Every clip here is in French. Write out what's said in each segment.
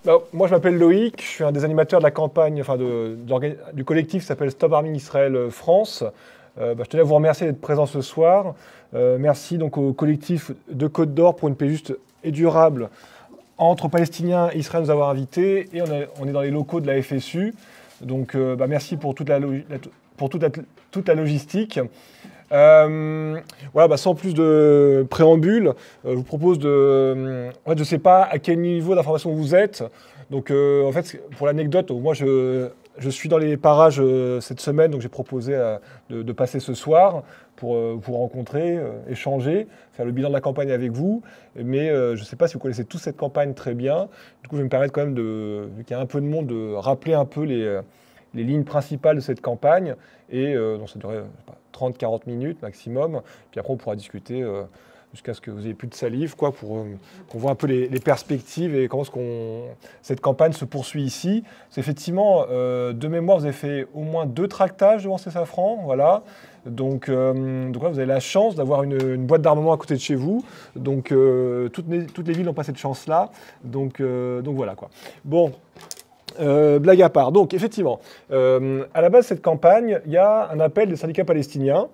Bah, moi, je m'appelle Loïc, je suis un des animateurs de la campagne, du collectif qui s'appelle Stop Arming Israël France. Je tenais à vous remercier d'être présent ce soir. Merci donc au collectif de Côte d'Or pour une paix juste et durable entre Palestiniens et Israël de nous avoir invités. Et on est dans les locaux de la FSU. Donc, merci pour toute toute la logistique. Sans plus de préambule, je vous propose de... je ne sais pas à quel niveau d'information vous êtes. Donc, pour l'anecdote, moi, je suis dans les parages cette semaine, donc j'ai proposé de passer ce soir pour vous rencontrer, échanger, faire le bilan de la campagne avec vous. Mais je ne sais pas si vous connaissez tous cette campagne très bien. Du coup, je vais me permettre quand même, vu qu'il y a un peu de monde, de rappeler un peu les lignes principales de cette campagne. Et donc ça durait 30-40 minutes maximum. Puis après, on pourra discuter jusqu'à ce que vous ayez plus de salive, pour qu'on voit un peu les perspectives et comment cette campagne se poursuit ici. C'est effectivement, de mémoire, vous avez fait au moins 2 tractages devant ces safrans. Voilà. Donc là, vous avez la chance d'avoir une boîte d'armement à côté de chez vous. Donc, toutes les villes n'ont pas cette chance-là. Donc voilà, quoi. Bon. Blague à part. Donc, effectivement, à la base de cette campagne, il y a un appel des syndicats palestiniens.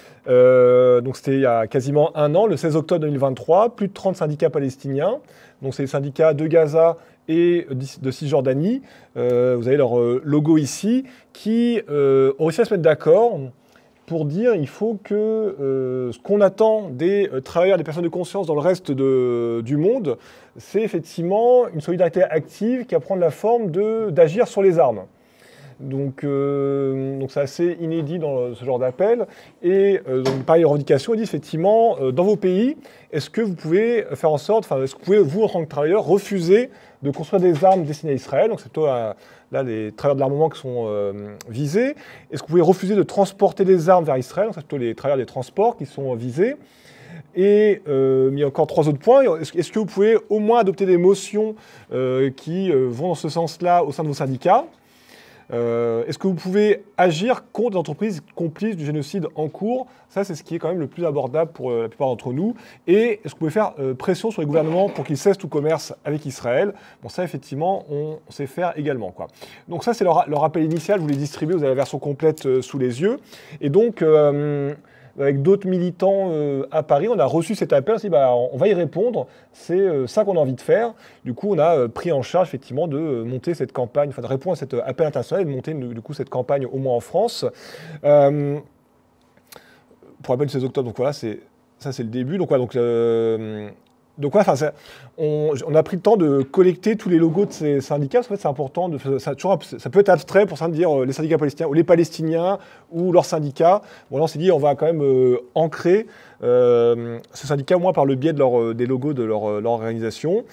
Donc, c'était il y a quasiment un an, le 16 octobre 2023, plus de 30 syndicats palestiniens. Donc, c'est les syndicats de Gaza et de Cisjordanie. Vous avez leur logo ici, qui ont réussi à se mettre d'accord pour dire il faut que ce qu'on attend des travailleurs, des personnes de conscience dans le reste du monde, c'est effectivement une solidarité active qui va prendre la forme d'agir sur les armes. Donc c'est assez inédit dans ce genre d'appel. Et donc, pareil, les revendications, ils disent effectivement, dans vos pays, est-ce que vous pouvez faire en sorte, est-ce que vous pouvez, vous, en tant que travailleur, refuser de construire des armes destinées à Israël? Donc c'est plutôt là les travailleurs de l'armement qui sont visés. Est-ce que vous pouvez refuser de transporter des armes vers Israël? Donc c'est plutôt les travailleurs des transports qui sont visés. Et il y a encore 3 autres points. Est-ce que vous pouvez au moins adopter des motions qui vont dans ce sens-là au sein de vos syndicats? Est-ce que vous pouvez agir contre les entreprises complices du génocide en cours? Ça, c'est ce qui est quand même le plus abordable pour la plupart d'entre nous. Et est-ce que vous pouvez faire pression sur les gouvernements pour qu'ils cessent tout commerce avec Israël? Bon, ça, effectivement, on sait faire également, quoi. Donc ça, c'est leur appel initial. Je vous l'ai distribué, vous avez la version complète sous les yeux. Et donc, avec d'autres militants à Paris, on a reçu cet appel, on s'est dit, on va y répondre, c'est ça qu'on a envie de faire. Du coup, on a pris en charge effectivement de monter cette campagne, de répondre à cet appel international et de monter du coup cette campagne au moins en France. Pour rappel, le 16 octobre, donc voilà, ça c'est le début. Donc on a pris le temps de collecter tous les logos de ces syndicats, parce qu'en fait c'est important, ça peut être abstrait pour ça de dire les syndicats palestiniens ou les Palestiniens ou leurs syndicats. Bon là on s'est dit on va quand même ancrer ce syndicat au moins par le biais des logos de leur organisation.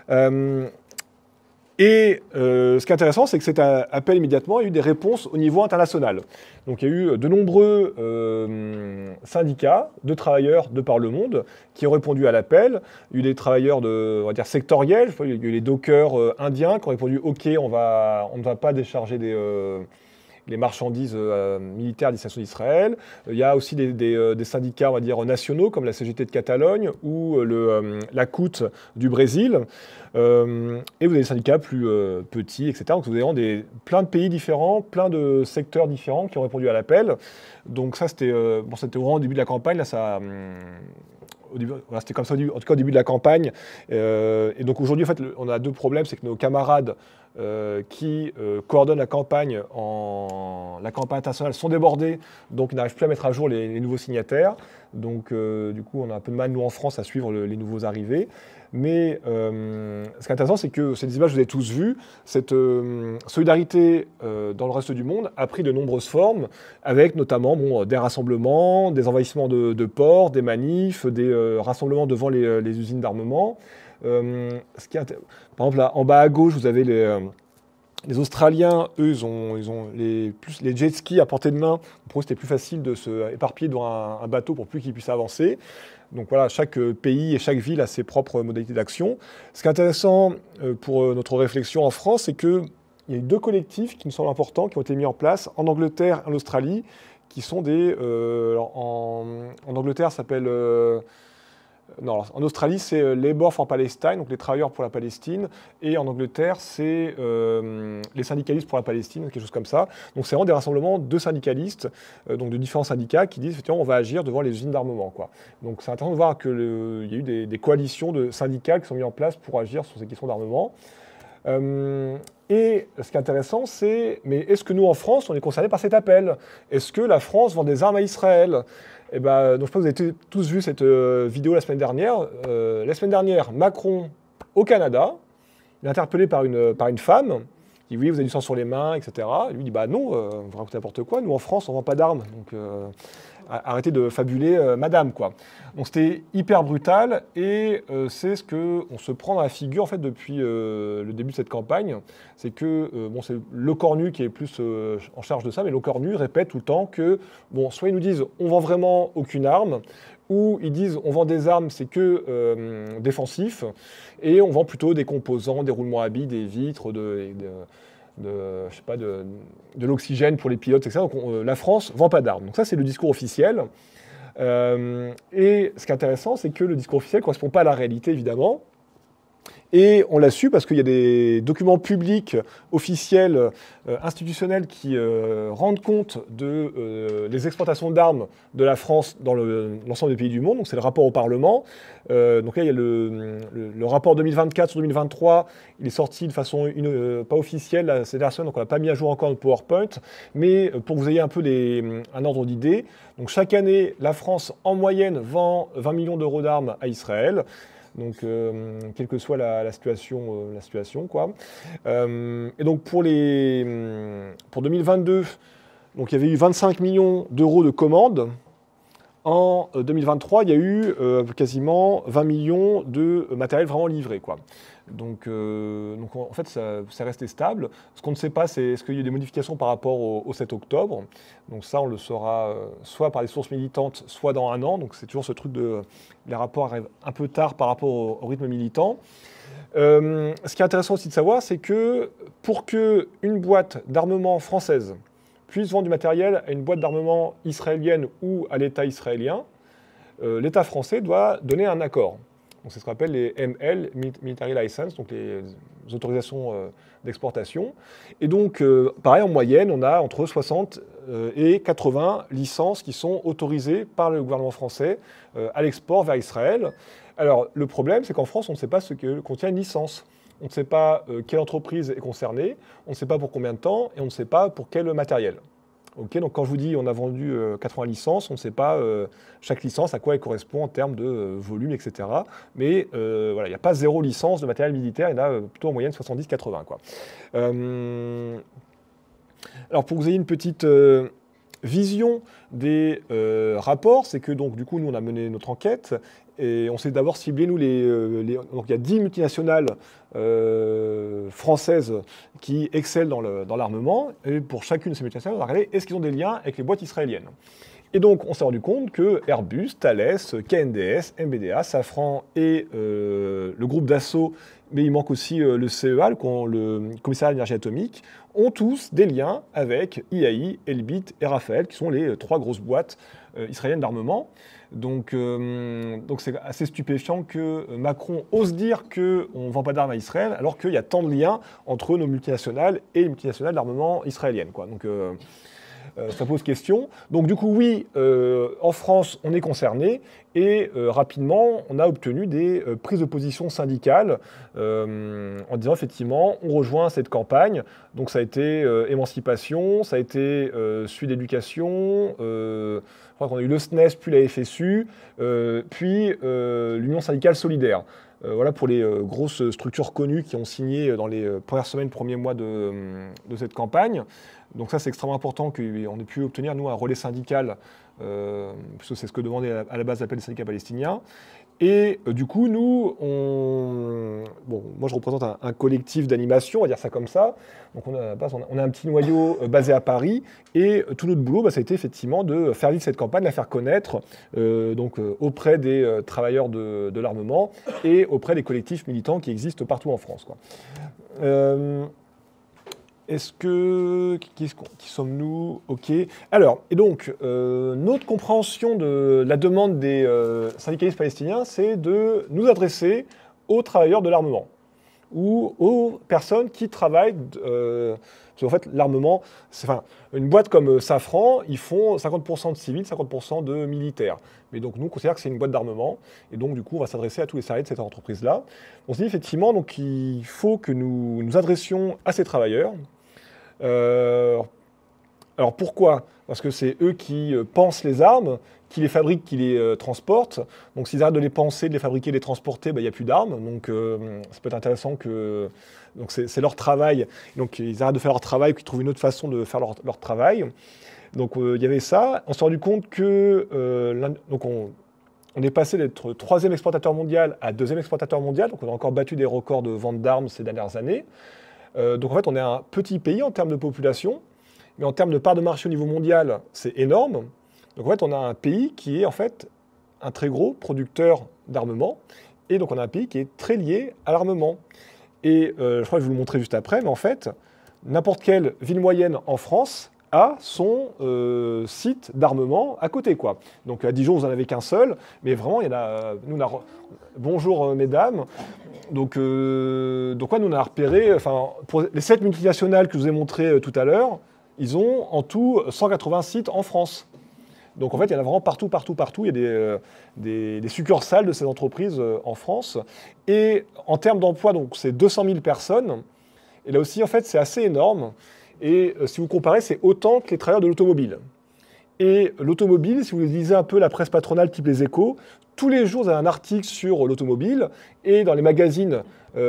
Ce qui est intéressant, c'est que cet appel, immédiatement, il y a eu des réponses au niveau international. Donc il y a eu de nombreux syndicats de travailleurs de par le monde qui ont répondu à l'appel. Il y a eu des travailleurs on va dire, sectoriels. Il y a eu les dockers indiens qui ont répondu « Ok, on ne va pas décharger les marchandises militaires à destination d'Israël ». Il y a aussi des syndicats, on va dire, nationaux, comme la CGT de Catalogne ou la CUT du Brésil. Et vous avez des syndicats plus petits, etc. Donc vous avez plein de pays différents, plein de secteurs différents qui ont répondu à l'appel. Donc ça, c'était vraiment au début de la campagne. Là, c'était comme ça, en tout cas au début de la campagne. Et donc aujourd'hui, en fait, on a 2 problèmes. C'est que nos camarades qui coordonnent la campagne internationale sont débordés, donc ils n'arrivent plus à mettre à jour les nouveaux signataires. Donc du coup, on a un peu de mal, nous, en France, à suivre les nouveaux arrivés. Mais ce qui est intéressant, c'est que ces images, vous avez tous vues, cette solidarité dans le reste du monde a pris de nombreuses formes, avec notamment des rassemblements, des envahissements de ports, des manifs, des rassemblements devant les usines d'armement. Par exemple, là, en bas à gauche, vous avez les Australiens, eux, ils ont les jet skis à portée de main. Pour eux, c'était plus facile de se éparpiller devant un bateau pour plus qu'ils puissent avancer. Donc voilà, chaque pays et chaque ville a ses propres modalités d'action. Ce qui est intéressant pour notre réflexion en France, c'est qu'il y a eu 2 collectifs qui nous semblent importants, qui ont été mis en place en Angleterre et en Australie, qui sont en Angleterre, ça s'appelle Non, alors, en Australie, c'est Labour for Palestine, donc les travailleurs pour la Palestine, et en Angleterre, c'est les syndicalistes pour la Palestine, quelque chose comme ça. Donc c'est vraiment des rassemblements de syndicalistes, donc de différents syndicats, qui disent effectivement on va agir devant les usines d'armement, quoi. Donc c'est intéressant de voir qu'il y a eu des coalitions de syndicats qui sont mis en place pour agir sur ces questions d'armement. Et ce qui est intéressant, c'est, mais est-ce que nous, en France, on est concernés par cet appel? Est-ce que la France vend des armes à Israël? Eh ben, donc je pense que vous avez tous vu cette vidéo la semaine dernière. La semaine dernière, Macron, au Canada, il est interpellé par une femme, qui dit oui, vous avez du sang sur les mains, etc. Et lui dit bah non, vous racontez n'importe quoi, nous en France, on ne vend pas d'armes. Donc arrêtez de fabuler, madame, quoi. Donc c'était hyper brutal et c'est ce qu'on se prend dans la figure en fait depuis le début de cette campagne. C'est que bon, c'est Le Cornu qui est plus en charge de ça, mais Le Cornu répète tout le temps que bon, soit ils nous disent on vend vraiment aucune arme, ou ils disent on vend des armes, c'est que défensif, et on vend plutôt des composants, des roulements à billes, des vitres, je sais pas, de l'oxygène pour les pilotes, etc. Donc la France ne vend pas d'armes. Donc ça, c'est le discours officiel. Et ce qui est intéressant, c'est que le discours officiel ne correspond pas à la réalité, évidemment. Et on l'a su parce qu'il y a des documents publics, officiels, institutionnels qui rendent compte des exportations d'armes de la France dans l'ensemble des pays du monde. Donc c'est le rapport au Parlement. Donc là, il y a le rapport 2024 sur 2023. Il est sorti de façon pas officielle ces dernières semaines, donc on n'a pas mis à jour encore notre PowerPoint. Mais pour que vous ayez un peu un ordre d'idée, donc chaque année, la France, en moyenne, vend 20 millions d'euros d'armes à Israël. Donc, quelle que soit la situation, quoi. Et donc, pour 2022, donc, il y avait eu 25 millions d'euros de commandes. En 2023, il y a eu quasiment 20 millions de matériel vraiment livré, quoi. Donc en fait, ça restait stable. Ce qu'on ne sait pas, c'est est-ce qu'il y a eu des modifications par rapport au 7 octobre. Donc ça, on le saura soit par les sources militantes, soit dans un an. Donc c'est toujours ce truc les rapports arrivent un peu tard par rapport au rythme militant. Ce qui est intéressant aussi de savoir, c'est que pour qu'une boîte d'armement française puisse vendre du matériel à une boîte d'armement israélienne ou à l'État israélien, l'État français doit donner un accord. Donc c'est ce qu'on appelle les ML, Military License, donc les autorisations d'exportation. Et donc, pareil, en moyenne, on a entre 60 et 80 licences qui sont autorisées par le gouvernement français à l'export vers Israël. Alors, le problème, c'est qu'en France, on ne sait pas ce que contient une licence. On ne sait pas quelle entreprise est concernée, on ne sait pas pour combien de temps, et on ne sait pas pour quel matériel. Okay, donc quand je vous dis on a vendu 80 licences, on ne sait pas chaque licence à quoi elle correspond en termes de volume, etc. Mais voilà, il n'y a pas 0 licence de matériel militaire, il y en a plutôt en moyenne 70-80, quoi. Alors pour que vous ayez une petite vision des rapports, c'est que donc du coup nous on a mené notre enquête et on s'est d'abord ciblé nous donc il y a 10 multinationales françaises qui excellent dans l'armement, et pour chacune de ces multinationales on a regardé est-ce qu'ils ont des liens avec les boîtes israéliennes. Et donc on s'est rendu compte que Airbus, Thales, KNDS, MBDA, Safran et le groupe Dassault, mais il manque aussi le CEA, le commissariat à l'énergie atomique, ont tous des liens avec IAI, Elbit et Rafael, qui sont les 3 grosses boîtes israéliennes d'armement. Donc c'est assez stupéfiant que Macron ose dire qu'on ne vend pas d'armes à Israël, alors qu'il y a tant de liens entre nos multinationales et les multinationales d'armement israéliennes, quoi. Donc ça pose question. Donc du coup, oui, en France, on est concerné et rapidement, on a obtenu des prises de position syndicales en disant effectivement, on rejoint cette campagne. Donc ça a été émancipation, ça a été Sud Éducation, je crois qu'on a eu le SNES, puis la FSU, puis l'Union syndicale solidaire. Voilà pour les grosses structures connues qui ont signé dans les premières semaines, premiers mois de cette campagne. Donc ça, c'est extrêmement important qu'on ait pu obtenir, nous, un relais syndical, puisque c'est ce que demandait à la base l'appel des syndicats palestiniens. Et du coup, nous, moi je représente un collectif d'animation, on va dire ça comme ça. Donc on a un petit noyau basé à Paris, et tout notre boulot, ça a été effectivement de faire vivre cette campagne, de la faire connaître auprès des travailleurs de l'armement et auprès des collectifs militants qui existent partout en France, quoi. Qui sommes-nous? Ok. Alors, et donc, notre compréhension de la demande des syndicalistes palestiniens, c'est de nous adresser aux travailleurs de l'armement ou aux personnes qui travaillent. Parce qu'en fait, l'armement, enfin, une boîte comme Safran, ils font 50% de civils, 50% de militaires. Mais donc, nous, on considère que c'est une boîte d'armement. Et donc, du coup, on va s'adresser à tous les salariés de cette entreprise-là. On se dit effectivement donc, il faut que nous nous adressions à ces travailleurs. Alors pourquoi? Parce que c'est eux qui pensent les armes, qui les fabriquent, qui les transportent. Donc s'ils arrêtent de les penser, de les fabriquer, de les transporter, il n'y a plus d'armes. Donc ça peut être intéressant que... Donc c'est leur travail. Donc ils arrêtent de faire leur travail, qu'ils trouvent une autre façon de faire leur travail. Donc il y avait ça. On s'est rendu compte que... donc on est passé d'être troisième exportateur mondial à deuxième exportateur mondial. Donc on a encore battu des records de vente d'armes ces dernières années. Donc en fait, on est un petit pays en termes de population, mais en termes de part de marché au niveau mondial, c'est énorme. Donc en fait, on a un pays qui est en fait un très gros producteur d'armement, et donc on a un pays qui est très lié à l'armement. Et je crois que je vais vous le montrer juste après, mais en fait, n'importe quelle ville moyenne en France a son site d'armement à côté, quoi. Donc à Dijon, vous n'en avez qu'un seul, mais vraiment, il y en a... Bonjour mesdames. Donc nous, on a repéré, pour les 7 multinationales que je vous ai montrées tout à l'heure, ils ont en tout 180 sites en France. Donc en fait, il y en a vraiment partout. Il y a des succursales de ces entreprises en France. Et en termes d'emploi, donc c'est 200 000 personnes. Et là aussi, en fait, c'est assez énorme. Et si vous comparez, c'est autant que les travailleurs de l'automobile. Et l'automobile, si vous lisez un peu la presse patronale type Les Échos, tous les jours, vous avez un article sur l'automobile. Et dans les magazines, vous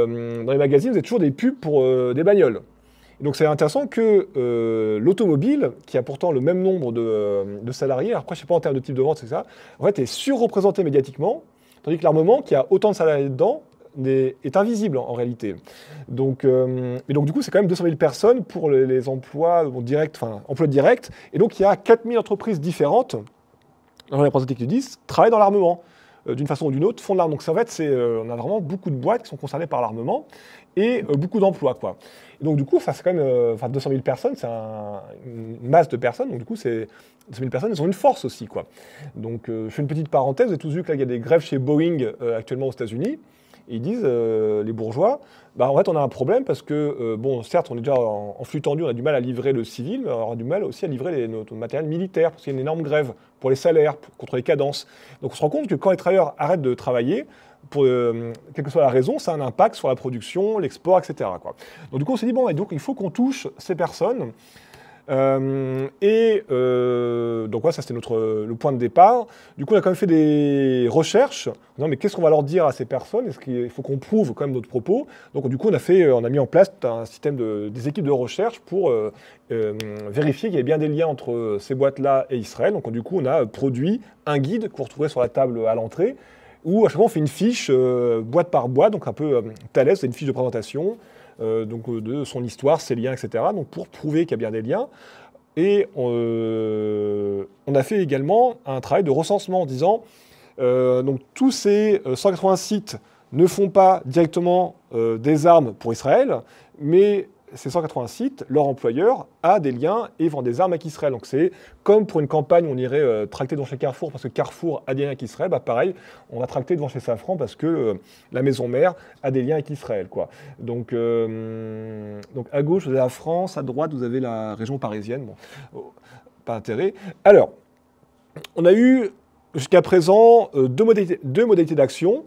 avez toujours des pubs pour des bagnoles. Et donc c'est intéressant que l'automobile, qui a pourtant le même nombre de salariés, alors après je ne sais pas en termes de type de vente, c'est ça, en fait est surreprésenté médiatiquement, tandis que l'armement, qui a autant de salariés dedans, est invisible en réalité. Donc, et donc du coup, c'est quand même 200 000 personnes pour les emplois directs, emplois directs, et donc il y a 4000 entreprises différentes, dans les représentants qui disent, travaillent dans l'armement, d'une façon ou d'une autre, font de l'armement. Donc ça, en fait, on a vraiment beaucoup de boîtes qui sont concernées par l'armement, et beaucoup d'emplois, quoi. Et donc du coup, c'est quand même 200 000 personnes, c'est une masse de personnes, donc du coup, 200 000 personnes, elles ont une force aussi, quoi. Donc je fais une petite parenthèse, vous avez tous vu qu'il y a des grèves chez Boeing actuellement aux États-Unis, et ils disent, les bourgeois, en fait, on a un problème parce que, certes, on est déjà en flux tendu, on a du mal à livrer le civil, mais on aura du mal aussi à livrer notre matériel militaire, parce qu'il y a une énorme grève pour les salaires, contre les cadences. Donc on se rend compte que quand les travailleurs arrêtent de travailler, quelle que soit la raison, ça a un impact sur la production, l'export, etc., quoi. Donc du coup, on s'est dit, et donc il faut qu'on touche ces personnes. Donc ça c'était le point de départ. Du coup, on a quand même fait des recherches. Non, mais qu'est-ce qu'on va leur dire à ces personnes? Est-ce qu'il faut qu'on prouve quand même notre propos? Donc du coup, on a mis en place un système des équipes de recherche pour vérifier qu'il y avait bien des liens entre ces boîtes-là et Israël. Donc du coup, on a produit un guide que vous retrouverez sur la table à l'entrée, où à chaque fois on fait une fiche boîte par boîte, donc un peu Thales, c'est une fiche de présentation. De son histoire, ses liens, etc. Donc pour prouver qu'il y a bien des liens. Et on a fait également un travail de recensement en disant donc tous ces 180 sites ne font pas directement des armes pour Israël, mais ces 180 sites, leur employeur a des liens et vend des armes avec Israël. Donc c'est comme pour une campagne, on irait tracter devant chez Carrefour parce que Carrefour a des liens avec Israël, pareil, on va tracter devant chez Safran parce que la maison mère a des liens avec Israël, quoi. Donc à gauche, vous avez la France, à droite, vous avez la région parisienne. Bon, pas intérêt. Alors, on a eu jusqu'à présent deux modalités d'action.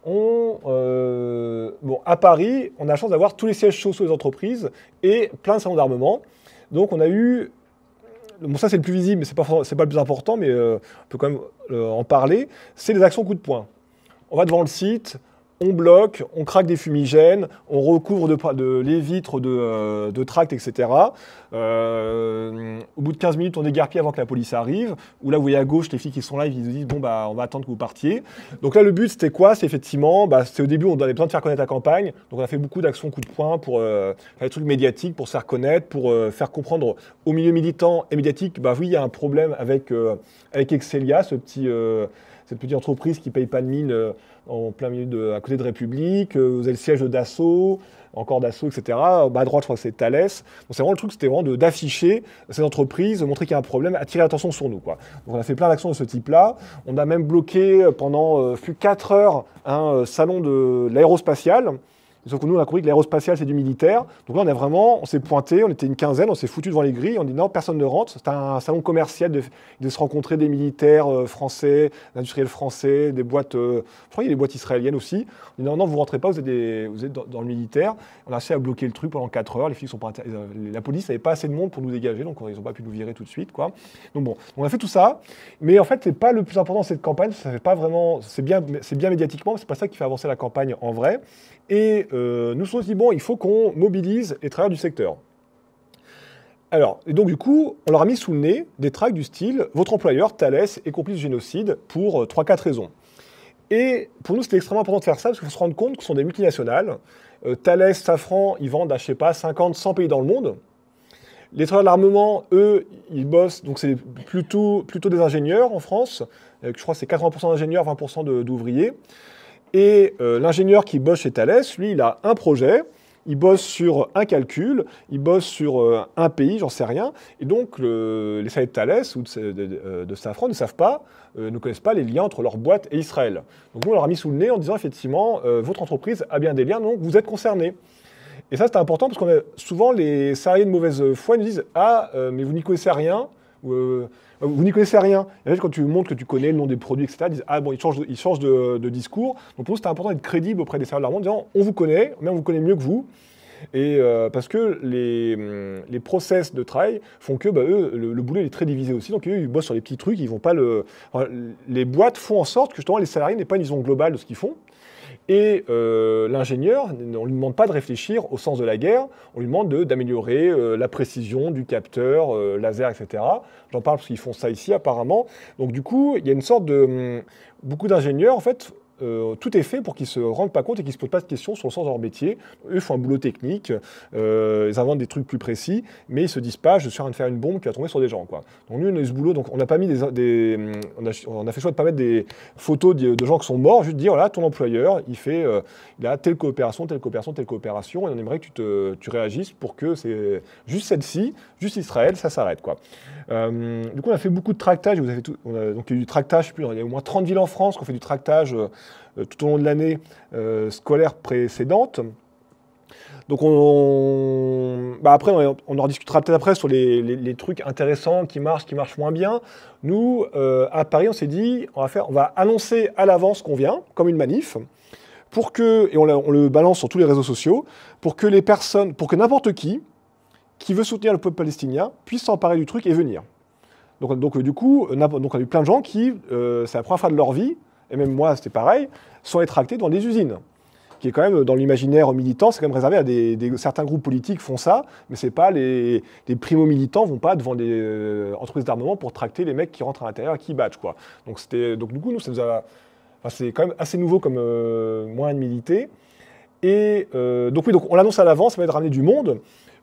À Paris, on a la chance d'avoir tous les sièges sociaux des entreprises et plein de salons d'armement. Donc on a eu, ça c'est le plus visible, mais c'est pas le plus important, mais on peut quand même en parler, c'est les actions coup de poing. On va devant le site, on bloque, on craque des fumigènes, on recouvre les vitres de tracts, etc. Au bout de 15 minutes, on déguerpille avant que la police arrive. Ou là, vous voyez à gauche, les filles qui sont là, ils nous disent on va attendre que vous partiez. Donc là, le but, c'était quoi? C'est effectivement, c'était au début, on avait besoin de faire connaître la campagne. Donc on a fait beaucoup d'actions coup de poing pour faire des trucs médiatiques, pour se faire connaître, pour faire comprendre au milieu militant et médiatique, oui, il y a un problème avec Excelia, cette petite entreprise qui ne paye pas de mine en plein milieu à côté de République. Vous avez le siège de Dassault, encore Dassault, etc. À droite, je crois que c'est Thales. Donc c'est vraiment le truc, c'était vraiment d'afficher ces entreprises, de montrer qu'il y a un problème, attirer l'attention sur nous, quoi. Donc on a fait plein d'actions de ce type-là. On a même bloqué pendant 4 heures un salon de l'aérospatiale. Sauf que nous, on a compris que l'aérospatial, c'est du militaire. Donc là, on s'est pointé, on était une quinzaine, on s'est foutu devant les grilles, on dit non, personne ne rentre. C'est un salon commercial de se rencontrer des militaires français, d'industriels français, des boîtes, je crois qu'il y a des boîtes israéliennes aussi. On dit non, non, vous rentrez pas, vous êtes dans le militaire. On a réussi à bloquer le truc pendant 4 heures. Les flics sont pas la police n'avait pas assez de monde pour nous dégager, donc ils n'ont pas pu nous virer tout de suite, quoi. Donc bon, on a fait tout ça, mais en fait, c'est pas le plus important de cette campagne. Ça fait pas vraiment, c'est bien médiatiquement, mais c'est pas ça qui fait avancer la campagne en vrai. Et nous nous sommes dit, bon, il faut qu'on mobilise les travailleurs du secteur. Alors, et donc du coup, on leur a mis sous le nez des tracts du style « Votre employeur, Thales, est complice du génocide » pour 3-4 raisons. Et pour nous, c'était extrêmement important de faire ça, parce qu'il faut se rendre compte que ce sont des multinationales. Thales, Safran, ils vendent à, je sais pas, 50, 100 pays dans le monde. Les travailleurs de l'armement, eux, ils bossent, donc c'est plutôt des ingénieurs en France. Je crois que c'est 80% d'ingénieurs, 20% d'ouvriers. Et l'ingénieur qui bosse chez Thales, lui, il a un projet, il bosse sur un calcul, il bosse sur un pays, j'en sais rien. Et donc, les salariés de Thales ou de Safran ne savent pas, ne connaissent pas les liens entre leur boîte et Israël. Donc nous, on leur a mis sous le nez en disant, effectivement, votre entreprise a bien des liens, donc vous êtes concernés. Et ça, c'est important parce qu'on a souvent les salariés de mauvaise foi nous disent « Ah, mais vous n'y connaissez rien ». Vous n'y connaissez rien. Et en fait, quand tu montres que tu connais le nom des produits, etc., ils disent « Ah bon, ils changent de discours ». Donc pour nous, c'était important d'être crédible auprès des serveurs de l'armement en disant « On vous connaît, même on vous connaît mieux que vous ». Et parce que les process de travail font que eux, le boulot est très divisé aussi. Donc eux, ils bossent sur les petits trucs, ils vont pas les boîtes font en sorte que justement les salariés n'aient pas une vision globale de ce qu'ils font. Et l'ingénieur, on ne lui demande pas de réfléchir au sens de la guerre, on lui demande d'améliorer la précision du capteur, laser, etc. J'en parle parce qu'ils font ça ici apparemment. Donc du coup, il y a une sorte de... beaucoup d'ingénieurs, en fait, tout est fait pour qu'ils ne se rendent pas compte et qu'ils ne se posent pas de questions sur le sens de leur métier. Eux font un boulot technique, ils inventent des trucs plus précis, mais ils ne se disent pas « je suis en train de faire une bombe qui va tomber sur des gens ». Quoi. Donc nous, on a eu ce boulot, donc on n'a pas mis on a fait choix de ne pas mettre des photos de gens qui sont morts, juste dire voilà, ton employeur, il a telle coopération, telle coopération, telle coopération, et on aimerait que tu réagisses pour que c'est juste celle-ci, juste Israël, ça s'arrête. Quoi. Du coup, on a fait beaucoup de tractage, donc il y a eu du tractage, je sais plus, il y a au moins 30 villes en France qui ont fait du tractage tout au long de l'année scolaire précédente. Donc après, on en discutera peut-être après sur les trucs intéressants qui marchent moins bien. Nous, à Paris, on s'est dit, on va annoncer à l'avance qu'on vient, comme une manif, et on le balance sur tous les réseaux sociaux, pour que n'importe qui veut soutenir le peuple palestinien puisse s'emparer du truc et venir. Donc du coup, on a eu plein de gens qui, c'est la première fois de leur vie, et même moi c'était pareil, sont tractés dans des usines, qui est quand même dans l'imaginaire militant, c'est quand même réservé à certains groupes politiques font ça, mais c'est pas les primo-militants vont pas devant des entreprises d'armement pour tracter les mecs qui rentrent à l'intérieur et qui battent, quoi. Donc du coup nous c'est quand même assez nouveau comme moyen de militer. Et donc on l'annonce à l'avance, ça va être ramener du monde.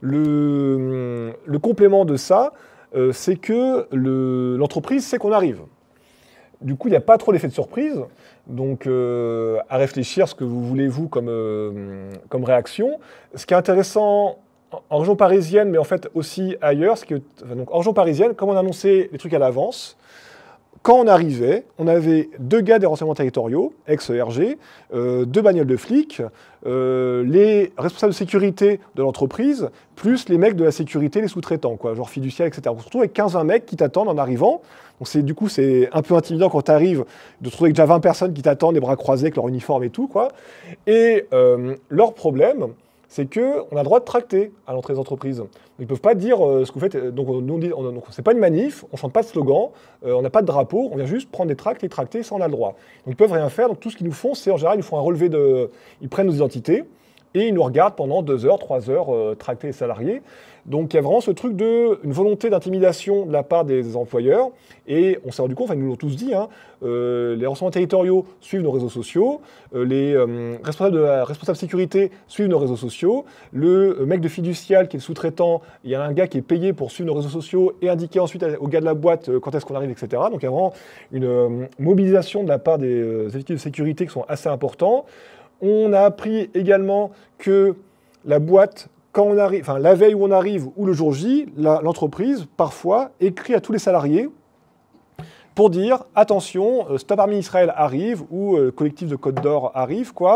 Le complément de ça, c'est que l'entreprise sait qu'on arrive. Du coup, il n'y a pas trop d'effet de surprise. Donc, à réfléchir ce que vous voulez, vous, comme réaction. Ce qui est intéressant en région parisienne, mais en fait aussi ailleurs, c'est que, donc, en région parisienne, comme on annonçait les trucs à l'avance, quand on arrivait, on avait 2 gars des renseignements territoriaux, ex-RG, 2 bagnoles de flics, les responsables de sécurité de l'entreprise, plus les mecs de la sécurité, les sous-traitants, quoi, genre fiduciaires, etc. On se retrouve avec 15-20 mecs qui t'attendent en arrivant. Donc du coup, c'est un peu intimidant quand tu arrives de te retrouver avec déjà 20 personnes qui t'attendent, les bras croisés, avec leur uniforme et tout, quoi. Et leur problème, c'est qu'on a le droit de tracter à l'entrée des entreprises. Ils ne peuvent pas dire ce que vous faites. Donc, c'est pas une manif, on ne chante pas de slogan, on n'a pas de drapeau, on vient juste prendre des tracts, les tracter, ça on a le droit. Donc ils ne peuvent rien faire. Donc tout ce qu'ils nous font, c'est en général, ils nous font un relevé de... Ils prennent nos identités, et ils nous regardent pendant 2 heures, 3 heures tracter les salariés. Donc il y a vraiment ce truc une volonté d'intimidation de la part des employeurs, et on s'est rendu compte, enfin ils nous l'ont tous dit, hein, les renseignements territoriaux suivent nos réseaux sociaux, les responsables sécurité suivent nos réseaux sociaux, le mec de Fiducial qui est le sous-traitant, il y a un gars qui est payé pour suivre nos réseaux sociaux et indiquer ensuite au gars de la boîte quand est-ce qu'on arrive, etc. Donc il y a vraiment une mobilisation de la part des effectifs de sécurité qui sont assez importants. On a appris également que la boîte, quand on arrive, enfin la veille où on arrive ou le jour J, l'entreprise, parfois, écrit à tous les salariés pour dire attention, Stop Army Israël arrive ou collectif de Côte d'Or arrive, quoi.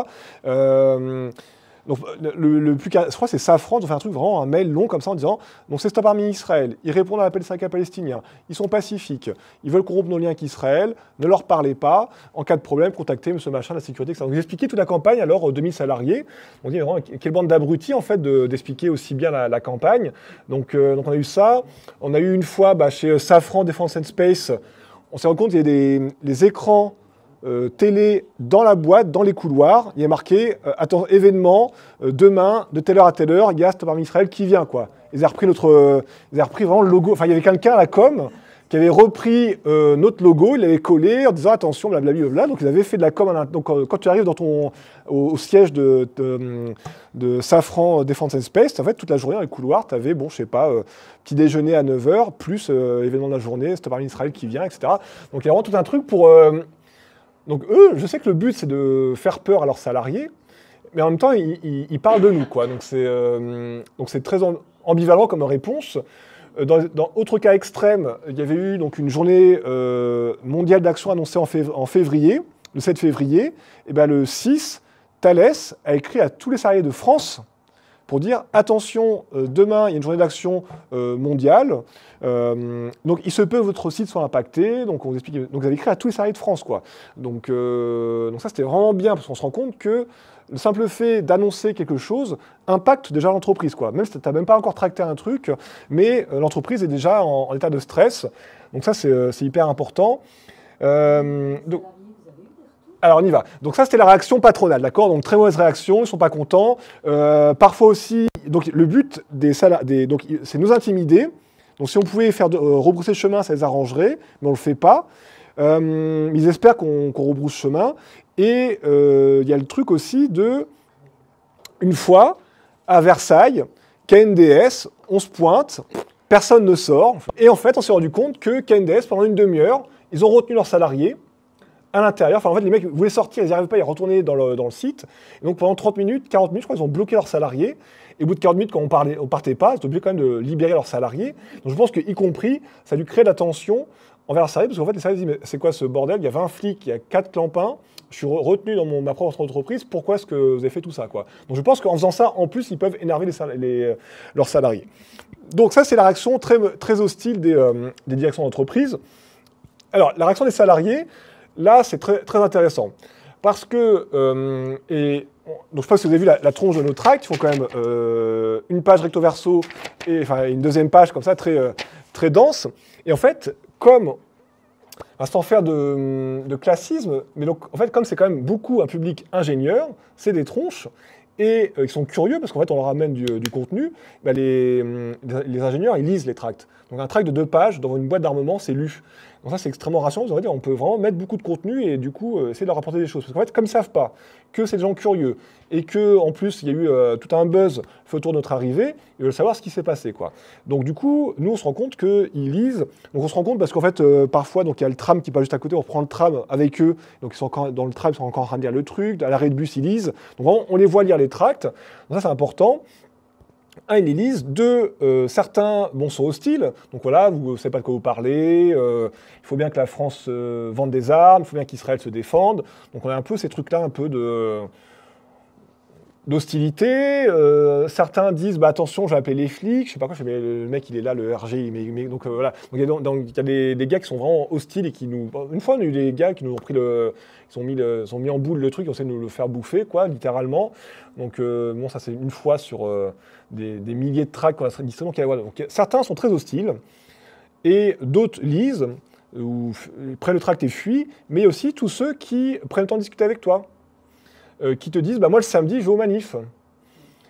Donc, je crois que c'est Safran, ils ont fait un truc vraiment, un mail long comme ça en disant donc c'est Stop Army Israël, ils répondent à l'appel des syndicats palestiniens, ils sont pacifiques, ils veulent qu'on rompe nos liens avec Israël, ne leur parlez pas, en cas de problème, contactez monsieur machin, la sécurité, etc. Donc ils expliquaient toute la campagne, alors 2000 salariés. On dit vraiment, quelle bande d'abrutis en fait d'expliquer aussi bien la campagne. Donc on a eu ça. On a eu une fois chez Safran Defense and Space, on s'est rendu compte qu'il y a les écrans télé dans la boîte, dans les couloirs, il y a marqué événement, demain, de telle heure à telle heure, il y a Stop Army Israël qui vient, quoi. Ils avaient repris vraiment le logo, enfin il y avait quelqu'un à la com qui avait repris notre logo, il l'avait collé en disant attention, blablabla. Donc ils avaient fait de la com. Donc quand tu arrives au siège de Safran Defense and Space, en fait, toute la journée dans les couloirs, tu avais, petit déjeuner à 9h, plus événement de la journée, Stop Army Israël qui vient, etc. Donc il y a vraiment tout un truc pour... Donc eux, je sais que le but, c'est de faire peur à leurs salariés, mais en même temps, ils parlent de nous, quoi. Donc c'est très ambivalent comme réponse. Dans autre cas extrême, il y avait eu donc une journée mondiale d'action annoncée en février, le 7 février. Et ben, le 6, Thales a écrit à tous les salariés de France pour dire attention, demain il y a une journée d'action mondiale, donc il se peut que votre site soit impacté, donc on vous explique, donc vous avez écrit à tous les salariés de France, quoi. Donc ça c'était vraiment bien, parce qu'on se rend compte que le simple fait d'annoncer quelque chose impacte déjà l'entreprise, quoi. Même si tu n'as même pas encore tracté un truc, mais l'entreprise est déjà en état de stress, donc ça c'est hyper important. Alors on y va. Donc ça c'était la réaction patronale, d'accord. Donc très mauvaise réaction, ils ne sont pas contents. Parfois aussi, donc le but donc c'est nous intimider. Donc si on pouvait faire rebrousser le chemin, ça les arrangerait, mais on ne le fait pas. Ils espèrent qu'on rebrousse chemin. Et il y a le truc aussi une fois à Versailles, KNDS, on se pointe, personne ne sort. Et en fait on s'est rendu compte que KNDS pendant une demi-heure, ils ont retenu leurs salariés à l'intérieur. Enfin, en fait, les mecs voulaient sortir, ils n'y arrivaient pas, ils retournaient dans le site. Et donc, pendant 30 minutes, 40 minutes, je crois, ils ont bloqué leurs salariés. Et au bout de 40 minutes, quand on partait pas, ils étaient obligés quand même de libérer leurs salariés. Donc, je pense qu'y compris, ça a dû créer de la tension envers leurs salariés, parce qu'en fait, les salariés disent, mais c'est quoi ce bordel? Il y a 20 flics, il y a 4 clampins, je suis retenu dans ma propre entreprise, pourquoi est-ce que vous avez fait tout ça, quoi? Donc, je pense qu'en faisant ça, en plus, ils peuvent énerver leurs salariés. Donc, ça, c'est la réaction très, très hostile des directions d'entreprise. Alors, la réaction des salariés, là, c'est très, très intéressant. Parce que, donc je ne sais pas si vous avez vu la tronche de nos tracts, ils font quand même une page recto verso et une deuxième page comme ça, très, très dense. Et en fait, sans faire de classisme, mais donc en fait, comme c'est quand même beaucoup un public ingénieur, c'est des tronches. Et ils sont curieux parce qu'en fait, on leur amène du contenu. Les ingénieurs, ils lisent les tracts. Donc un tract de 2 pages dans une boîte d'armement, c'est lu. Donc ça, c'est extrêmement rassurant. On peut vraiment mettre beaucoup de contenu et du coup, essayer de leur apporter des choses. Parce qu'en fait, comme ils ne savent pas que c'est des gens curieux et qu'en plus, il y a eu tout un buzz fait autour de notre arrivée, ils veulent savoir ce qui s'est passé, quoi. Donc du coup, nous, on se rend compte qu'ils lisent. Donc on se rend compte parce qu'en fait, parfois, il y a le tram qui passe juste à côté, on reprend le tram avec eux. Donc ils sont encore dans le tram, ils sont encore en train de lire le truc. À l'arrêt de bus, ils lisent. Donc vraiment, on les voit lire les tracts. Donc ça, c'est important. Un, ils les lisent. 2, certains sont hostiles. Donc voilà, vous ne savez pas de quoi vous parlez. Il faut bien que la France vende des armes. Il faut bien qu'Israël se défende. Donc on a un peu ces trucs-là, un peu d'hostilité. Certains disent attention, je vais appeler les flics. Je ne sais pas quoi, mais le mec, il est là, le RG. Donc voilà. Donc, il y a des gars qui sont vraiment hostiles et qui nous. Une fois, on a eu des gars qui nous ont pris ils ont mis en boule le truc, ils ont essayé de nous le faire bouffer, quoi, littéralement. Donc ça c'est une fois sur des milliers de tracts qu'on a distribués. Donc certains sont très hostiles et d'autres lisent ou prennent le tract et fuient, mais aussi tous ceux qui prennent le temps de discuter avec toi, qui te disent moi le samedi je vais aux manifs.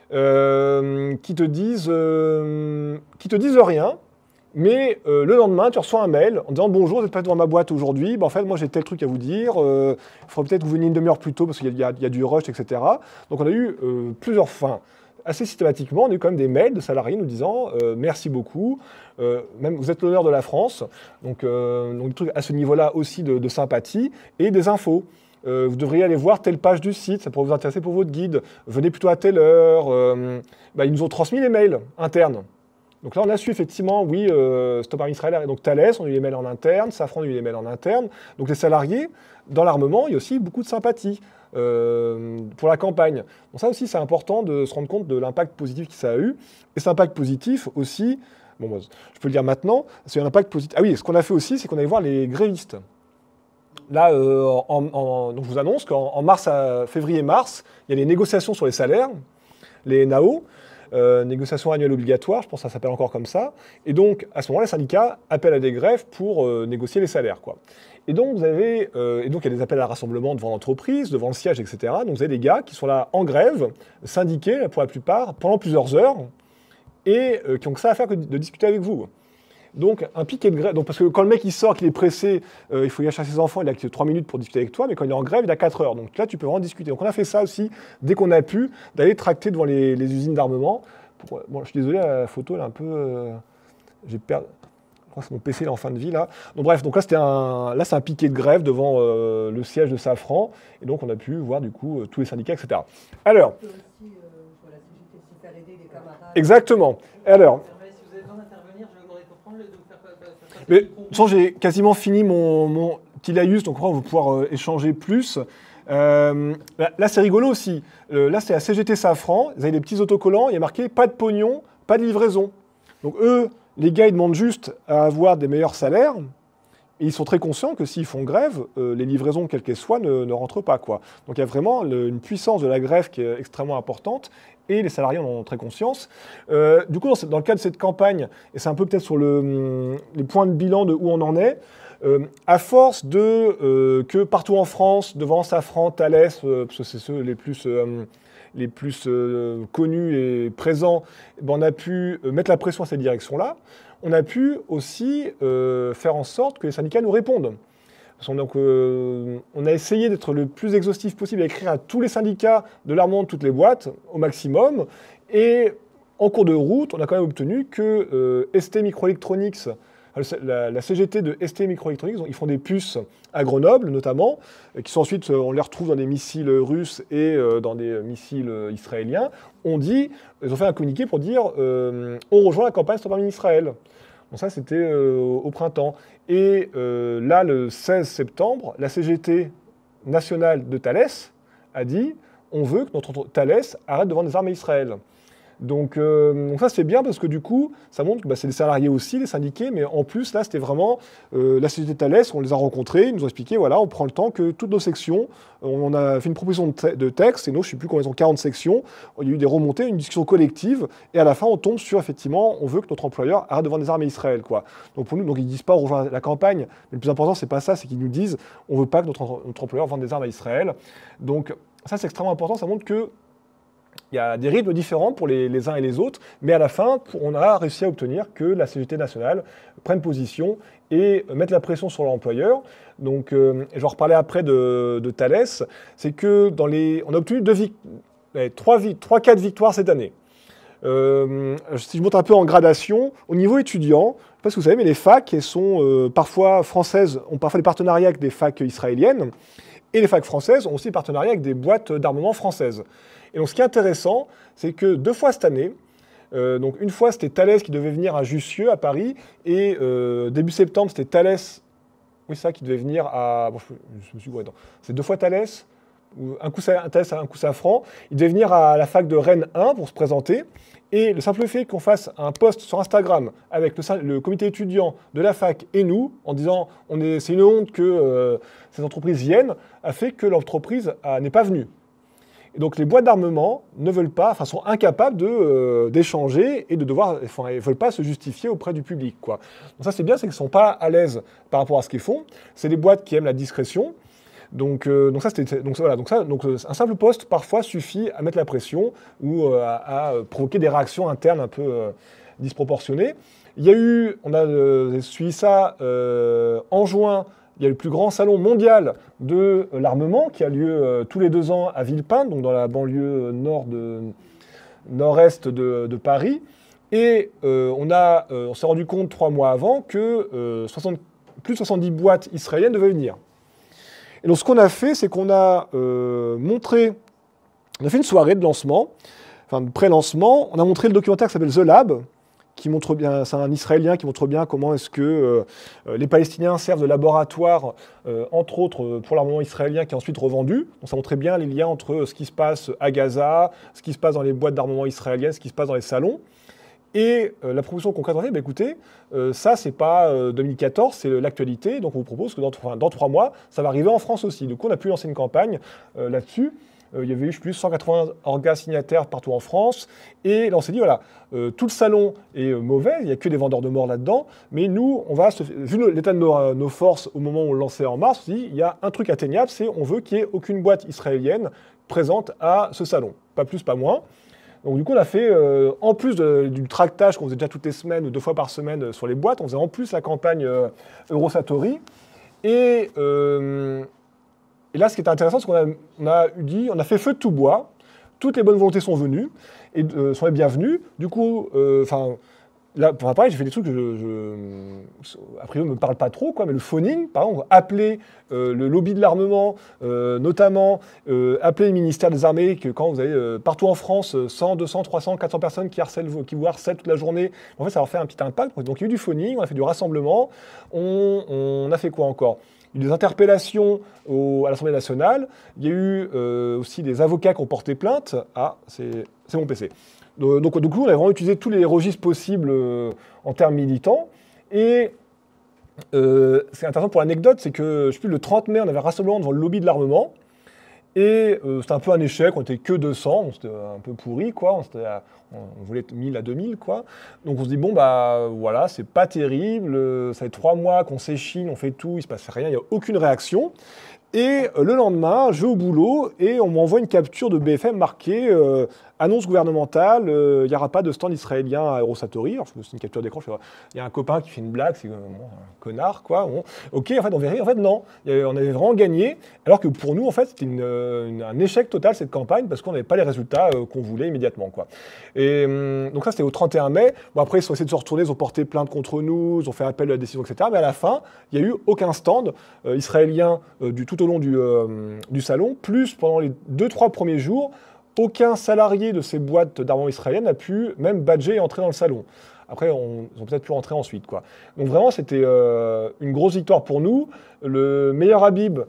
qui te disent rien, mais le lendemain, tu reçois un mail en disant « Bonjour, vous n'êtes pas devant ma boîte aujourd'hui. En fait, moi, j'ai tel truc à vous dire. Il faudrait peut-être que vous veniez une demi-heure plus tôt parce qu'il y a du rush, etc. » Donc, on a eu plusieurs fins. Assez systématiquement, on a eu quand même des mails de salariés nous disant merci beaucoup, même vous êtes l'honneur de la France, donc des trucs à ce niveau-là aussi de sympathie, et des infos. Vous devriez aller voir telle page du site, ça pourrait vous intéresser pour votre guide, venez plutôt à telle heure. Ils nous ont transmis les mails internes. Donc là, on a su effectivement, oui, Stop Armes Israël, donc Thales, on a eu les mails en interne, Safran, on a eu les mails en interne. Donc les salariés, dans l'armement, il y a aussi beaucoup de sympathie. Pour la campagne. Donc ça aussi, c'est important de se rendre compte de l'impact positif que ça a eu. Et cet impact positif aussi, bon, je peux le dire maintenant, c'est un impact positif. Ah oui, ce qu'on a fait aussi, c'est qu'on allait voir les grévistes. Là, donc je vous annonce qu'en février-mars, il y a les négociations sur les salaires, les NAO, négociations annuelles obligatoires, je pense que ça s'appelle encore comme ça. Et donc, à ce moment-là, les syndicats appellent à des grèves pour négocier les salaires, quoi. Et donc, il y a des appels à rassemblement devant l'entreprise, devant le siège, etc. Donc, vous avez des gars qui sont là en grève, syndiqués pour la plupart, pendant plusieurs heures, et qui ont que ça à faire que de discuter avec vous. Donc, un piquet de grève. Donc, parce que quand le mec il sort, qu'il est pressé, il faut y aller chercher ses enfants, il a que 3 minutes pour discuter avec toi, mais quand il est en grève, il a 4 heures. Donc là, tu peux vraiment discuter. Donc, on a fait ça aussi, dès qu'on a pu, d'aller tracter devant les usines d'armement. Bon, je suis désolé, la photo, elle est un peu. J'ai perdu. Je crois que c'est mon PC là, en fin de vie là. Donc bref, donc là c'est un piquet de grève devant le siège de Safran, et donc on a pu voir du coup tous les syndicats, etc. Alors. Exactement. Alors. Mais de toute façon, j'ai quasiment fini mon petit laïus, donc on va pouvoir échanger plus. Là, c'est rigolo aussi. Là, c'est la CGT Safran. Vous avez des petits autocollants. Il y a marqué « Pas de pognon, pas de livraison ». Donc eux, les gars, ils demandent juste à avoir des meilleurs salaires. Et ils sont très conscients que s'ils font grève, les livraisons, quelles qu'elles soient, ne rentrent pas, quoi. Donc il y a vraiment une puissance de la grève qui est extrêmement importante. Et les salariés en ont très conscience. Du coup, dans le cadre de cette campagne, et c'est un peu peut-être sur les points de bilan de où on en est, à force que partout en France, devant Safran, Thales, parce que c'est ceux les plus connus et présents, on a pu mettre la pression à cette direction-là. On a pu aussi faire en sorte que les syndicats nous répondent. Donc, on a essayé d'être le plus exhaustif possible, à écrire à tous les syndicats de l'armement de toutes les boîtes, au maximum. Et en cours de route, on a quand même obtenu que ST Microelectronics, la CGT de ST Microelectronics, ils font des puces à Grenoble notamment, qui sont ensuite, on les retrouve dans des missiles russes et dans des missiles israéliens. Ils ont fait un communiqué pour dire on rejoint la campagne Stop Armes Israël. Donc ça, c'était au printemps. Et là, le 16 septembre, la CGT nationale de Thales a dit on veut que notre Thales arrête de vendre des armes à Israël. Donc ça, c'est bien parce que du coup, ça montre que c'est les salariés aussi, les syndiqués, mais en plus, là, c'était vraiment la CGT Thales, on les a rencontrés, ils nous ont expliqué, voilà, on prend le temps que toutes nos sections, on a fait une proposition de texte, et nous, je ne sais plus combien ils ont, 40 sections, il y a eu des remontées, une discussion collective, et à la fin, on tombe sur, effectivement, on veut que notre employeur arrête de vendre des armes à Israël, quoi. Donc pour nous, donc, ils ne disent pas, on rejoint la campagne, mais le plus important, c'est pas ça, c'est qu'ils nous disent, on ne veut pas que notre employeur vende des armes à Israël. Donc ça, c'est extrêmement important, ça montre que il y a des rythmes différents pour les uns et les autres, mais à la fin, on a réussi à obtenir que la CGT nationale prenne position et mette la pression sur l'employeur. Donc, je vais en reparler après de Thales, c'est que on a obtenu 3-4 victoires cette année. Si je monte un peu en gradation, au niveau étudiant, parce que vous savez, mais les facs, elles sont parfois françaises, ont parfois des partenariats avec des facs israéliennes, et les facs françaises ont aussi des partenariats avec des boîtes d'armement françaises. Et donc, ce qui est intéressant, c'est que 2 fois cette année, donc une fois, c'était Thales qui devait venir à Jussieu, à Paris, et début septembre, c'était Thales, oui, ça, qui devait venir à... Bon, je me suis gouré, c'est 2 fois Thales, un coup Thales, un coup Safran. Il devait venir à la fac de Rennes 1 pour se présenter. Et le simple fait qu'on fasse un post sur Instagram avec le comité étudiant de la fac et nous, en disant c'est une honte que ces entreprises viennent, a fait que l'entreprise n'est pas venue. Et donc les boîtes d'armement ne veulent pas, enfin sont incapables d'échanger et de devoir, enfin, ils ne veulent pas se justifier auprès du public, quoi. Donc ça c'est bien, c'est qu'ils ne sont pas à l'aise par rapport à ce qu'ils font. C'est des boîtes qui aiment la discrétion. Donc ça, c'était, donc voilà, donc un simple post parfois suffit à mettre la pression ou à provoquer des réactions internes un peu disproportionnées. On a suivi ça en juin. Il y a le plus grand salon mondial de l'armement qui a lieu tous les 2 ans à Villepinte, donc dans la banlieue nord-est de Paris. Et on s'est rendu compte 3 mois avant que plus de 70 boîtes israéliennes devaient venir. Et donc ce qu'on a fait, c'est qu'on a on a fait une soirée de lancement, enfin de pré-lancement. On a montré le documentaire qui s'appelle The Lab, qui montre bien, c'est un Israélien qui montre bien comment est-ce que les Palestiniens servent de laboratoire, entre autres pour l'armement israélien qui est ensuite revendu. Donc ça montrait bien les liens entre ce qui se passe à Gaza, ce qui se passe dans les boîtes d'armement israéliennes, ce qui se passe dans les salons. Et la proposition concrète, on a fait, écoutez, ça c'est pas 2014, c'est l'actualité, donc on vous propose que dans 3 mois, ça va arriver en France aussi. Donc on a pu lancer une campagne là-dessus. Il y avait eu plus de 180 orgas signataires partout en France. Et là, on s'est dit, voilà, tout le salon est mauvais, il n'y a que des vendeurs de morts là-dedans. Mais nous, vu l'état de nos forces au moment où on le lançait en mars, on s'est dit, il y a un truc atteignable, c'est on veut qu'il n'y ait aucune boîte israélienne présente à ce salon. Pas plus, pas moins. Donc du coup, on a fait, en plus du tractage qu'on faisait déjà toutes les semaines ou 2 fois par semaine sur les boîtes, on faisait en plus la campagne Eurosatory. Et là, ce qui était intéressant, c'est qu'on a fait feu de tout bois. Toutes les bonnes volontés sont venues et sont les bienvenues. Du coup, là, pareil, j'ai fait des trucs que a priori, ne me parlent pas trop, quoi, mais le phoning, par exemple, appeler le lobby de l'armement, notamment appeler le ministère des Armées, que quand vous avez partout en France 100, 200, 300, 400 personnes qui vous harcèlent toute la journée, en fait, ça leur fait un petit impact. Donc, il y a eu du phoning, on a fait du rassemblement. On a fait quoi encore ? Il y a eu des interpellations à l'Assemblée nationale. Il y a eu aussi des avocats qui ont porté plainte. Ah, c'est mon PC. Donc, du coup, on a vraiment utilisé tous les registres possibles en termes militants. Et c'est intéressant pour l'anecdote, c'est que, je sais plus, le 30 mai, on avait un rassemblement devant le lobby de l'armement. Et c'était un peu un échec, on n'était que 200, c'était un peu pourri, quoi. On voulait être 1000 à 2000, quoi. Donc on se dit, bon, bah voilà, c'est pas terrible, ça fait 3 mois qu'on s'échine, on fait tout, il se passe rien, il n'y a aucune réaction. Et le lendemain, je vais au boulot et on m'envoie une capture de BFM marquée annonce gouvernementale, il n'y aura pas de stand israélien à Eurosatory. Alors, c'est une capture d'écran, il y a un copain qui fait une blague, c'est un connard, quoi. Bon. Ok, en fait, on verrait, en fait, non. On avait vraiment gagné, alors que pour nous, en fait, c'était un échec total, cette campagne, parce qu'on n'avait pas les résultats qu'on voulait immédiatement, quoi. Et donc ça, c'était au 31 mai. Bon, après, ils ont essayé de se retourner, ils ont porté plainte contre nous, ils ont fait appel à la décision, etc. Mais à la fin, il n'y a eu aucun stand israélien tout au long du salon, plus pendant les 2-3 premiers jours, aucun salarié de ces boîtes d'armement israéliennes n'a pu même badger et entrer dans le salon. Après, ils ont peut-être pu rentrer ensuite, quoi. Donc vraiment, c'était une grosse victoire pour nous. Le meilleur Habib,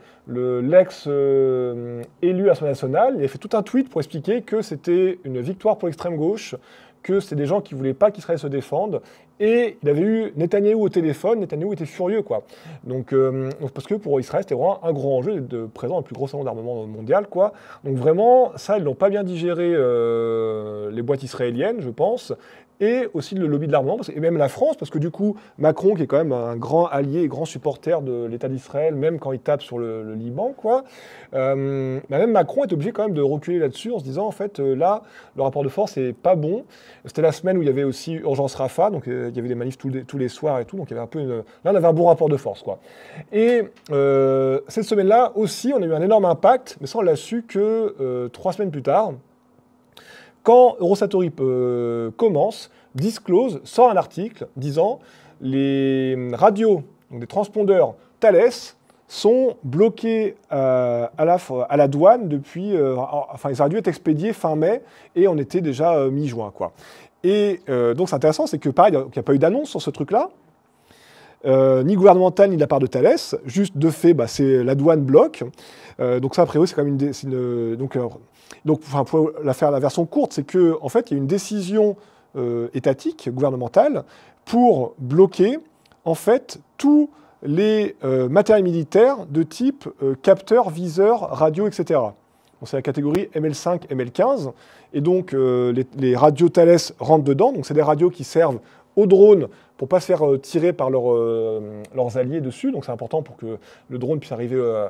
l'ex-élu à l'Assemblée nationale, il a fait tout un tweet pour expliquer que c'était une victoire pour l'extrême gauche, que c'est des gens qui ne voulaient pas qu'Israël se défende. Et il avait eu Netanyahou au téléphone, Netanyahou était furieux, quoi. Donc parce que pour Israël, c'était vraiment un grand enjeu d'être présent dans le plus gros salon d'armement mondial, quoi. Donc vraiment, ça, ils l'ont pas bien digéré, les boîtes israéliennes, je pense. Et aussi le lobby de l'armement, et même la France, parce que du coup, Macron, qui est quand même un grand allié et grand supporter de l'État d'Israël, même quand il tape sur le Liban, quoi, même Macron est obligé quand même de reculer là-dessus en se disant, en fait, là, le rapport de force n'est pas bon. C'était la semaine où il y avait aussi urgence Rafah, donc il y avait des manifs tous les soirs et tout, donc il y avait un peu là, on avait un bon rapport de force, quoi. Et cette semaine-là aussi, on a eu un énorme impact, mais ça, on l'a su que 3 semaines plus tard. Quand Eurosatory commence, Disclose sort un article disant les radios, donc des transpondeurs Thales, sont bloqués à la douane depuis... enfin, ils auraient dû être expédiés fin mai et on était déjà mi-juin, quoi. Et donc, c'est intéressant, c'est que pareil, il n'y a pas eu d'annonce sur ce truc-là, ni gouvernemental, ni de la part de Thales. Juste de fait, bah, c'est la douane bloque. Donc ça, a priori, c'est quand même donc, enfin, pour la version courte, c'est qu'en fait, il y a une décision étatique, gouvernementale, pour bloquer, en fait, tous les matériels militaires de type capteur, viseur, radio, etc. C'est la catégorie ML5, ML15. Et donc, les radios Thales rentrent dedans. Donc, c'est des radios qui servent aux drones pour ne pas se faire tirer par leurs alliés dessus. Donc, c'est important pour que le drone puisse arriver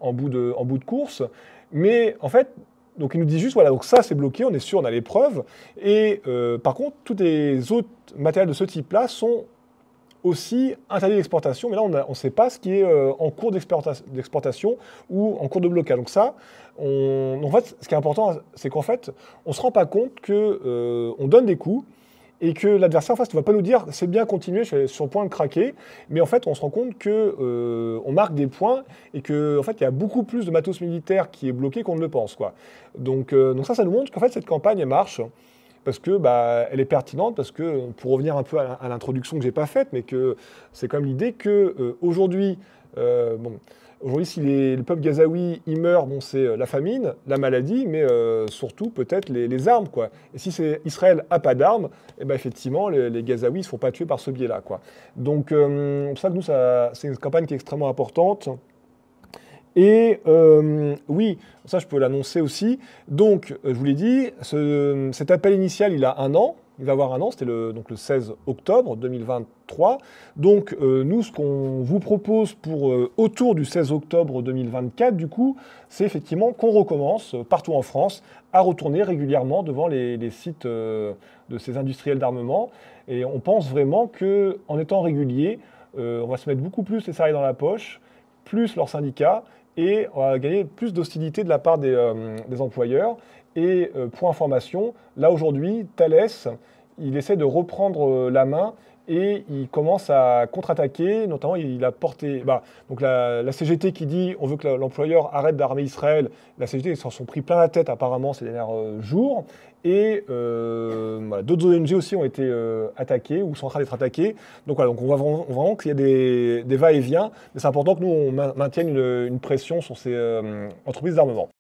en bout de course. Mais en fait, donc il nous dit juste, voilà, donc ça c'est bloqué, on est sûr, on a les preuves. Et par contre, tous les autres matériels de ce type-là sont aussi interdits d'exportation, mais là on ne sait pas ce qui est en cours d'exportation ou en cours de blocage. Donc ça, en fait, ce qui est important, c'est qu'en fait, on ne se rend pas compte qu'on donne des coups, et que l'adversaire en face ne va pas nous dire c'est bien continuer, je suis sur le point de craquer, mais en fait on se rend compte qu'on marque des points et qu'en fait il y a beaucoup plus de matos militaire qui est bloqué qu'on ne le pense, quoi. Donc ça nous montre qu'en fait cette campagne elle marche parce que elle est pertinente, parce que pour revenir un peu à l'introduction que j'ai pas faite, mais que c'est quand même l'idée que aujourd'hui aujourd'hui, si le peuple gazaoui il meurt, bon, c'est la famine, la maladie, mais surtout peut-être les armes, quoi. Et si Israël n'a pas d'armes, eh ben, effectivement, les Gazaouis ne se font pas tuer par ce biais-là, quoi. Donc, c'est ça que nous, c'est une campagne qui est extrêmement importante. Et oui, ça je peux l'annoncer aussi. Donc, je vous l'ai dit, cet appel initial, il a 1 an. Il va avoir 1 an, c'était donc le 16 octobre 2023. Donc, nous, ce qu'on vous propose pour autour du 16 octobre 2024, du coup, c'est effectivement qu'on recommence partout en France à retourner régulièrement devant les sites de ces industriels d'armement. Et on pense vraiment qu'en étant régulier, on va se mettre beaucoup plus les salariés dans la poche, plus leurs syndicats, et on va gagner plus d'hostilité de la part des employeurs. Et pour information, là aujourd'hui, Thales, il essaie de reprendre la main et il commence à contre-attaquer. Notamment, il a porté donc la CGT qui dit on veut que l'employeur arrête d'armer Israël. La CGT, ils s'en sont pris plein la tête apparemment ces derniers jours. Et d'autres ONG aussi ont été attaquées ou sont en train d'être attaquées. Donc voilà, donc on voit vraiment qu'il y a des va-et-vient. Mais c'est important que nous, on maintienne une pression sur ces entreprises d'armement.